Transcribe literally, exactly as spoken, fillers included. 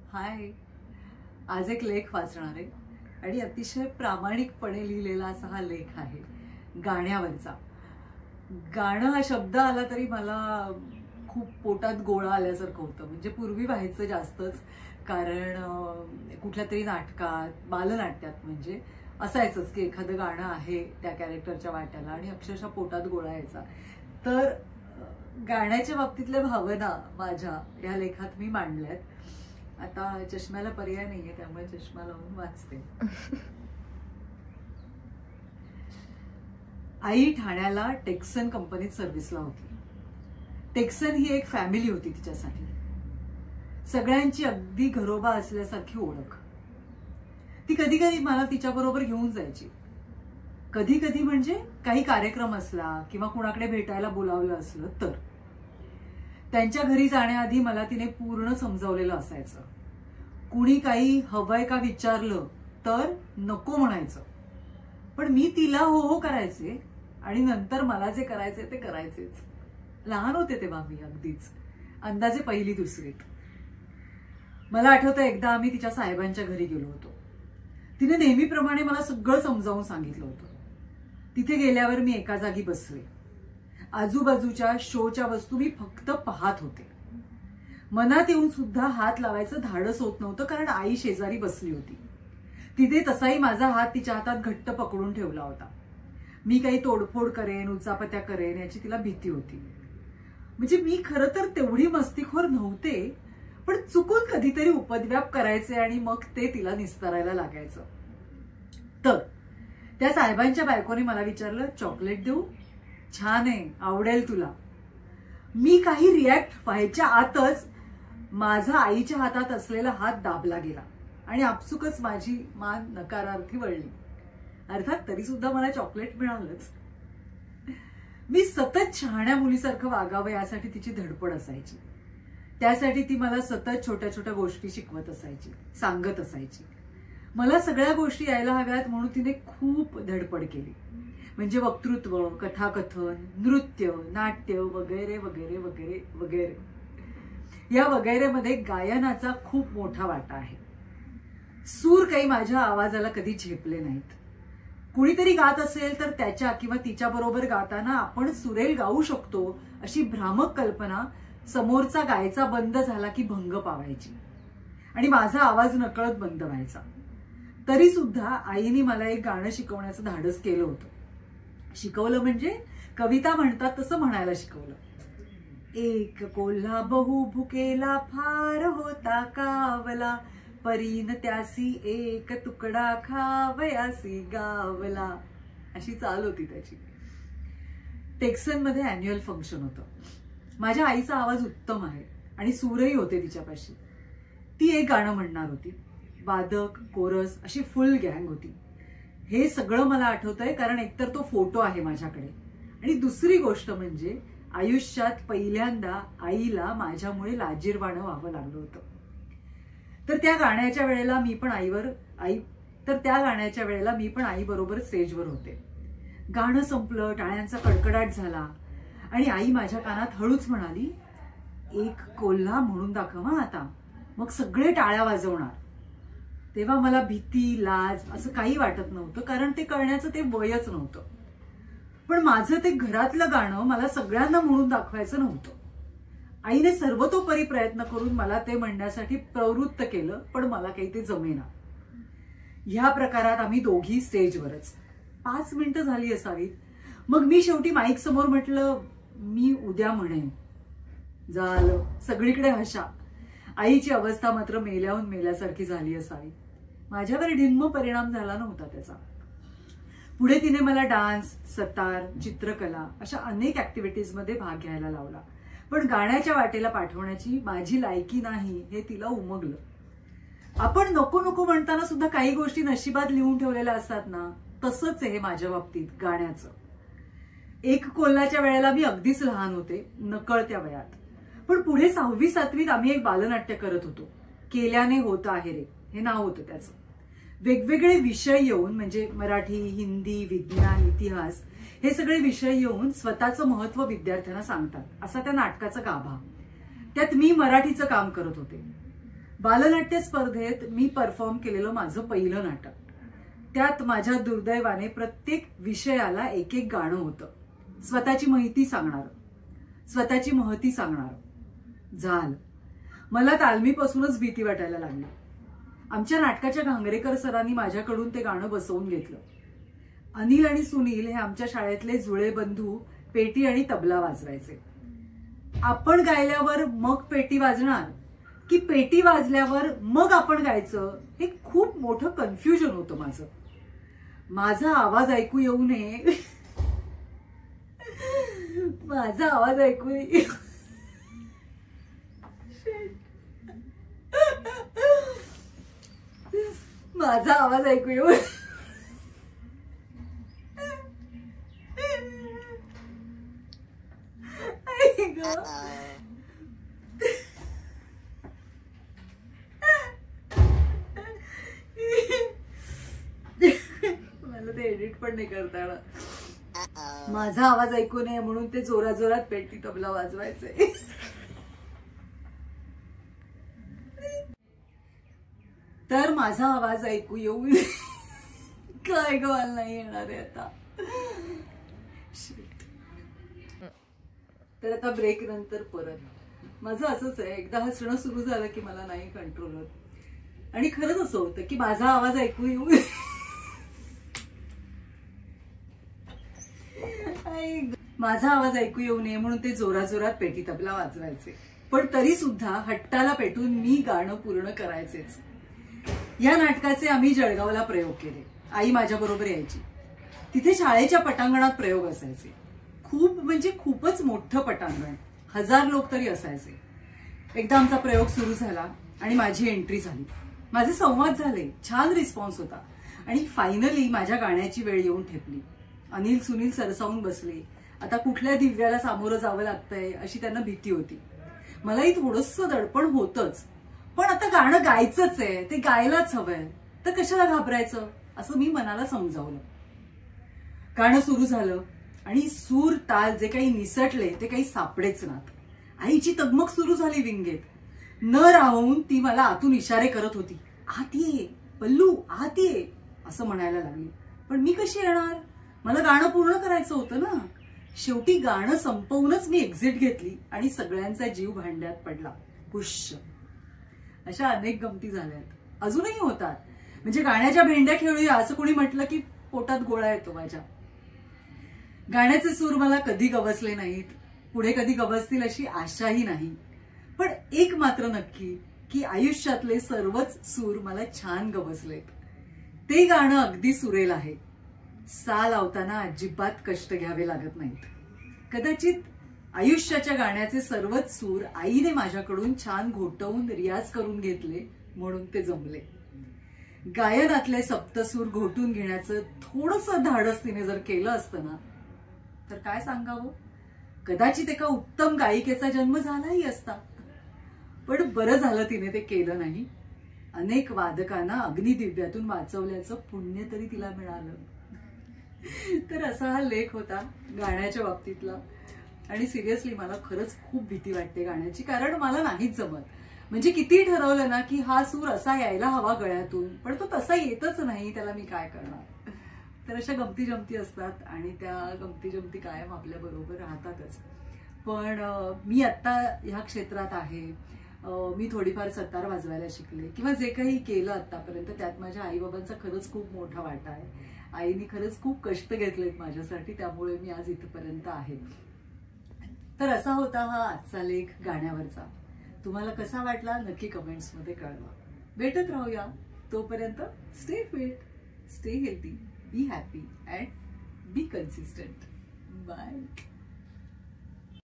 हाय, आज एक लेख वाचणार आहे आणि अतिशय प्रामाणिकपणे लिहिलेला असा हा लेख आहे गाण्यावरचा. गाणं हा शब्द आला तरी मला खूप पोटात गोळा आल्यासारखं होतं. म्हणजे पूर्वी व्हायचं जास्तच, कारण कुठल्या तरी नाटकात, बालनाट्यात म्हणजे असायचंच की एखादं गाणं आहे त्या कॅरेक्टरच्या वाट्याला आणि अक्षरशः पोटात गोळा यायचा. तर गाण्याच्या बाबतीतल्या भावना माझ्या या लेखात मी मांडल्यात. आता चष्म्याला पर्याय नाहीये, त्यामुळे चष्मा लावून वाचते. आई ठाण्याला टेक्सन कंपनीत सर्व्हिसला होती. टेक्सन ही एक फॅमिली होती तिच्यासाठी. सगळ्यांची अगदी घरोबा असल्यासारखी ओळख. ती कधी कधी मला तिच्याबरोबर घेऊन जायची. कधी कधी म्हणजे काही कार्यक्रम असला किंवा कुणाकडे भेटायला बोलावलं असलं तर. त्यांच्या घरी जाण्याआधी मला तिने पूर्ण समजावलेलं असायचं. कुणी काही हवंय का विचारलं तर नको म्हणायचं, पण मी तिला हो हो करायचे आणि नंतर मला जे करायचे ते करायचेच. लहान होते तेव्हा मी, अगदीच अंदाजे पहिली दुसरीत. मला आठवतं एकदा आम्ही तिच्या साहेबांच्या घरी गेलो होतो. तिने नेहमीप्रमाणे मला सगळं समजावून सांगितलं होतं. तिथे गेल्यावर मी एका जागी बसले. आजूबाजूच्या शोच्या वस्तू मी फक्त पाहत होते. मनात येऊन सुद्धा हात लावायचं धाडस होत नव्हतं, कारण आई शेजारी बसली होती. तिथे तसाही माझा हात तिच्या हातात घट्ट पकडून ठेवला होता. मी काही तोडफोड करेन, उचापत्या करेन याची तिला भीती होती. म्हणजे मी खरं तर तेवढी मस्तीखोर नव्हते, पण चुकून कधीतरी उपद्व्याप करायचे आणि मग ते तिला निस्तारायला लागायचं. तर त्या साहेबांच्या बायकोने मला विचारलं, चॉकलेट देऊ? छान आहे, आवडेल तुला. मी काही रिॲक्ट व्हायच्या आतच माझा आईच्या हातात असलेला हात दाबला गेला आणि आपसुकच माझी मान नकारार्थी वळली. अर्थात तरी सुद्धा मला चॉकलेट मिळालंच. मी सतत शहाण्या मुलीसारखं वागावं यासाठी तिची धडपड असायची. त्यासाठी ती मला सतत छोट्या छोट्या गोष्टी शिकवत असायची, सांगत असायची. मला सगळ्या गोष्टी यायला हव्यात म्हणून तिने खूप धडपड केली. म्हणजे वक्तृत्व, कथाकथन, नृत्य, नाट्य वगैरे वगैरे वगैरे वगैरे. या वगैरे मध्ये गायनाचा खूप मोठा वाटा आहे. सूर काही माझ्या आवाजाला कधी झेपले नाहीत. कुणीतरी गात असेल तर त्याच्या किंवा तिच्या बरोबर गाताना आपण सुरेल गाऊ शकतो अशी भ्रामक कल्पना समोरचा गायचा बंद झाला की भंग पावायची आणि माझा आवाज नकळत बंद व्हायचा. तरी सुद्धा आईने मला एक गाणं शिकवण्याचं धाडस केलं होतं. शिकवलं म्हणजे कविता म्हणतात तसं म्हणायला शिकवलं. एक कोल्हा बहु भुकेला फार होता कावला, परीन त्यासी एक तुकडा खावयासी गावला. अशी चाल होती त्याची. टेक्सन मध्ये अॅन्युअल फंक्शन होतं. माझ्या आईचा आवाज उत्तम आहे आणि सूरही होते तिच्यापाशी. ती एक गाणं म्हणणार होती. वादक, कोरस अशी फुल गँग होती. हे सगळं मला आठवतंय कारण एकतर तो फोटो आहे माझ्याकडे आणि दुसरी गोष्ट म्हणजे आयुष्यात पहिल्यांदा आईला माझ्यामुळे लाजिरवाणं व्हावं लागलं होतं. तर त्या गाण्याच्या वेळेला मी पण आईवर आई तर त्या गाण्याच्या वेळेला मी पण आई बरोबर स्टेजवर होते. गाणं संपलं, टाळ्यांचा कडकडाट झाला आणि आई माझ्या कानात हळूच म्हणाली, एक कोल्हा म्हणून दाखव हा आता, मग सगळे टाळ्या वाजवणार. तेव्हा मला भीती, लाज असं काही वाटत नव्हतं, कारण ते कळण्याचं ते वयच नव्हतं. पण माझं ते घरातलं गाणं मला सगळ्यांना म्हणून दाखवायचं नव्हतं. आईने सर्वतोपरी प्रयत्न करून मला ते म्हणण्यासाठी प्रवृत्त केलं, पण मला काही ते जमेना. ह्या प्रकारात आम्ही दोघी स्टेजवरच. पाच मिनिटं झाली असावीत. मग मी शेवटी माईक समोर म्हटलं, मी उद्या म्हणेन. झालं, सगळीकडे हशा. आईची अवस्था मात्र मेल्याहून मेल्यासारखी झाली असावी. माझ्यावर ढिम्म परिणाम झाला नव्हता त्याचा. पुढे तिने मला डान्स, सतार, चित्रकला अशा अनेक ऍक्टिव्हिटीजमध्ये भाग घ्यायला लावला. पण गाण्याच्या वाटेला पाठवण्याची माझी लायकी नाही हे तिला उमगलं. आपण नको नको म्हणताना सुद्धा काही गोष्टी नशिबात लिहून ठेवलेल्या असतात ना, तसंच आहे माझ्या बाबतीत गाण्याचं. एक कोल्हाच्या वेळेला मी अगदीच लहान होते, नकळत्या वयात. पण पुढे सहावी सातवीत आम्ही एक बालनाट्य करत होतो. केल्याने होत आहे रे हे नाव होतं त्याचं. वेगवेगळे विषय येऊन, म्हणजे मराठी, हिंदी, विज्ञान, इतिहास हे सगळे विषय येऊन स्वतःचं महत्व विद्यार्थ्यांना सांगतात, असा त्या नाटकाचा गाभा. त्यात मी मराठीचं काम करत होते. बालनाट्य स्पर्धेत मी परफॉर्म केलेलं माझं पहिलं नाटक. त्यात माझ्या दुर्दैवाने प्रत्येक विषयाला एक एक गाणं होतं, स्वतःची माहिती सांगणार, स्वतःची महती सांगणार. झालं. मला तालमीपासूनच भीती वाटायला लागली. आमच्या नाटकाच्या घांगरेकर सरांनी माझ्याकडून ते गाणं बसवून घेतलं. अनिल आणि सुनील हे आमच्या शाळेतले जुळे बंधू पेटी आणि तबला वाजवायचे. आपण गायल्यावर मग पेटी वाजणार की पेटी वाजल्यावर मग आपण गायचं, हे खूप मोठं कन्फ्युजन होतं माझं. माझा आवाज ऐकू येऊ नये, माझा आवाज ऐकू नये, माझा आवाज ऐकू येऊ मला ते एडिट पण नाही करता येणार. माझा आवाज ऐकू नये म्हणून ते जोरा जोरात पेटी तबला वाजवायचे. तर माझा आवाज ऐकू येऊ काय गवाल नाही येणार आहे आता. तर आता ब्रेक नंतर परत माझं असंच आहे, एकदा हसणं सुरू झालं की मला नाही कंट्रोल होत. आणि खरंच असं होतं की माझा आवाज ऐकू येऊ, माझा आवाज ऐकू येऊ नये म्हणून ते जोरा जोरात पेटी तबला वाजवायचे. पण तरी सुद्धा हट्टाला पेटून मी गाणं पूर्ण करायचेच. या नाटकाचे आम्ही जळगावला प्रयोग केले. आई माझ्या बरोबर यायची. तिथे शाळेच्या पटांगणात प्रयोग असायचे. खूप म्हणजे खूपच मोठं पटांगण, हजार लोक तरी असायचे. एकदा आमचा प्रयोग सुरू झाला आणि माझी एंट्री झाली. माझे संवाद झाले, छान रिस्पॉन्स होता आणि फायनली माझ्या गाण्याची वेळ येऊन ठेपली. अनिल सुनील सरसावून बसले. आता कुठल्या दिव्याला सामोरं जावं लागतंय अशी त्यांना भीती होती. मलाही थोडंसं दडपण होतंच, पण आता गाणं गायचंच आहे, ते गायलाच हवंय, तर कशाला घाबरायचं असं मी मनाला समजावलं. गाणं सुरू झालं आणि सूर ताल जे काही निसटले ते काही सापडेच नात. आईची तगमग सुरू झाली विंगेत. न राहून ती मला आतून इशारे करत होती, आत ये पल्लू, आत ये असं म्हणायला लागली. पण मी कशी येणार? मला गाणं पूर्ण करायचं होतं ना. शेवटी गाणं संपवूनच मी एक्झिट घेतली आणि सगळ्यांचा जीव भांड्यात पडला. पुष्य. अशा अनेक गमती झाल्यात, अजूनही होतात. म्हणजे गाण्याच्या भेंड्या खेळूया असं कोणी म्हटलं की पोटात गोळा येतो माझ्या. गाण्याचे सूर मला कधी गवसले नाहीत, पुढे कधी गवसतील अशी आशाही नाही. पण एक मात्र नक्की की आयुष्यातले सर्वच सूर मला छान गवसलेत. ते गाणं अगदी सुरेल आहे. सा लावताना अजिबात कष्ट घ्यावे लागत नाहीत. कदाचित आयुष्याच्या गाण्याचे सर्वच सूर आईने माझ्याकडून छान घोटवून रियाज करून घेतले म्हणून ते जमले. गायनातले सप्तसूर घोटून घेण्याचं थोडंसं धाडस तिने जर केलं असतं ना तर काय सांगावं, कदाचित एका उत्तम गायिकेचा जन्म झालाही असता. पण बरं झालं तिने ते केलं नाही. अनेक वादकांना अग्निदिव्यातून वाचवल्याचं पुण्य तरी तिला मिळालं. तर असा हा लेख होता गाण्याच्या बाबतीतला. आणि सिरियसली मला खरंच खूप भीती वाटते गाण्याची, कारण मला नाहीच जमत. म्हणजे किती ठरवलं ना की हा सूर असा यायला हवा गळ्यातून, पण तो तसा येतच नाही, त्याला मी काय करणार. तर अशा गमती जमती असतात आणि त्या गमती जमती कायम आपल्या बरोबर राहतातच. पण मी आत्ता ह्या क्षेत्रात आहे, मी थोडीफार सतार वाजवायला शिकले किंवा जे काही केलं आतापर्यंत त्यात माझ्या आईबाबांचा खरंच खूप मोठा वाटा आहे. आईने खरंच खूप कष्ट घेतलेत माझ्यासाठी, त्यामुळे मी आज इथपर्यंत आहे. तर असा होता हा आजचा लेख गाण्यावरचा. तुम्हाला कसा वाटला नक्की कमेंट्समध्ये कळवा. भेटत राहूया. तोपर्यंत stay fit, stay healthy, be happy and be consistent. Bye.